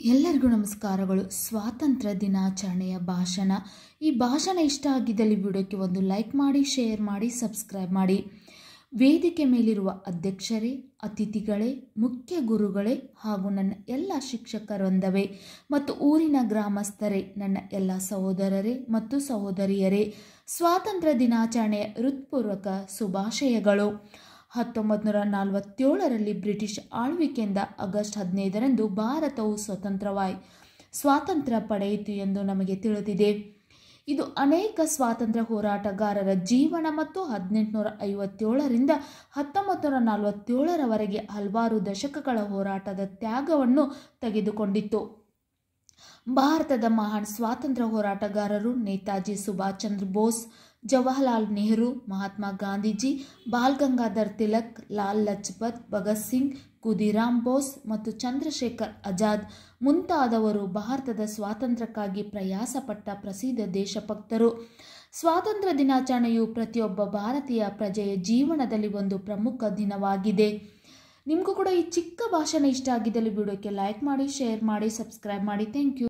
ಎಲ್ಲರಿಗೂ ನಮಸ್ಕಾರಗಳು. ಸ್ವಾತಂತ್ರ್ಯ ದಿನಾಚರಣೆಯ ಭಾಷಣ. ಈ ಭಾಷಣ ಇಷ್ಟ ಆಗಿದ್ದಲ್ಲಿ ವಿಡಿಯೋಕ್ಕೆ ಒಂದು ಲೈಕ್ ಮಾಡಿ, ಶೇರ್ ಮಾಡಿ, ಸಬ್ಸ್ಕ್ರೈಬ್ ಮಾಡಿ. ವೇದಿಕೆ ಮೇಲಿರುವ ಅಧ್ಯಕ್ಷರೇ, ಅತಿಥಿಗಳೇ, ಮುಖ್ಯ ಗುರುಗಳೇ ಹಾಗೂ ನನ್ನ ಎಲ್ಲ ಶಿಕ್ಷಕರೊಂದವೇ ಮತ್ತು ಊರಿನ ಗ್ರಾಮಸ್ಥರೇ, ನನ್ನ ಎಲ್ಲ ಸಹೋದರರೇ ಮತ್ತು ಸಹೋದರಿಯರೇ, ಸ್ವಾತಂತ್ರ್ಯ ದಿನಾಚರಣೆಯ ಹೃತ್ಪೂರ್ವಕ ಶುಭಾಶಯಗಳು. 1947ರಲ್ಲಿ ಬ್ರಿಟಿಷ್ ಆಳ್ವಿಕೆಯಿಂದ ಆಗಸ್ಟ್ 15ರಂದು ಭಾರತವು ಸ್ವಾತಂತ್ರ್ಯ ಪಡೆಯಿತು ಎಂದು ನಮಗೆ ತಿಳಿದಿದೆ. ಇದು ಅನೇಕ ಸ್ವಾತಂತ್ರ್ಯ ಹೋರಾಟಗಾರರ ಜೀವನ ಮತ್ತು 1857ರಿಂದ 1947ರವರೆಗೆ ಹಲವಾರು ದಶಕಗಳ ಹೋರಾಟದ ತ್ಯಾಗವನ್ನು ತೆಗೆದುಕೊಂಡಿತ್ತು. ಭಾರತದ ಮಹಾನ್ ಸ್ವಾತಂತ್ರ್ಯ ಹೋರಾಟಗಾರರು ನೇತಾಜಿ ಸುಭಾಷ್ ಚಂದ್ರ ಬೋಸ್, ಜವಾಹರಲಾಲ್ ನೆಹರು, ಮಹಾತ್ಮ ಗಾಂಧೀಜಿ, ಬಾಲ್ ಗಂಗಾಧರ್ ತಿಲಕ್, ಲಾಲ್ ಲಜಪತ್ ಭಗತ್ ಸಿಂಗ್, ಖುದೀರಾಮ್ ಬೋಸ್ ಮತ್ತು ಚಂದ್ರಶೇಖರ್ ಆಜಾದ್ ಮುಂತಾದವರು ಭಾರತದ ಸ್ವಾತಂತ್ರ್ಯಕ್ಕಾಗಿ ಪ್ರಯಾಸಪಟ್ಟ ಪ್ರಸಿದ್ಧ ದೇಶಭಕ್ತರು. ಸ್ವಾತಂತ್ರ್ಯ ದಿನಾಚರಣೆಯು ಪ್ರತಿಯೊಬ್ಬ ಭಾರತೀಯ ಪ್ರಜೆಯ ಜೀವನದಲ್ಲಿ ಒಂದು ಪ್ರಮುಖ ದಿನವಾಗಿದೆ. ನಿಮಗೂ ಕೂಡ ಈ ಚಿಕ್ಕ ಭಾಷಣ ಇಷ್ಟ ಆಗಿದ್ದಲ್ಲಿ ವಿಡಿಯೋಕ್ಕೆ ಲೈಕ್ ಮಾಡಿ, ಶೇರ್ ಮಾಡಿ, ಸಬ್ಸ್ಕ್ರೈಬ್ ಮಾಡಿ. Thank you.